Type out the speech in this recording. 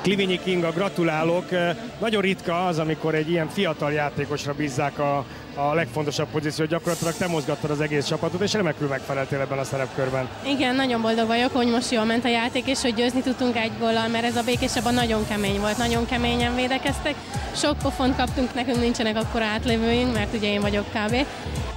Klivényi Kinga, gratulálok. Nagyon ritka az, amikor egy ilyen fiatal játékosra bízzák a legfontosabb pozíciót, gyakorlatilag te mozgattad az egész csapatot, és remekül megfeleltél ebben a szerepkörben. Igen, nagyon boldog vagyok, hogy most jól ment a játék, és hogy győzni tudtunk egy góllal, mert ez a Békéscsaba nagyon kemény volt, nagyon keményen védekeztek. Sok pofont kaptunk, nekünk nincsenek akkora átlévőink, mert ugye én vagyok kb.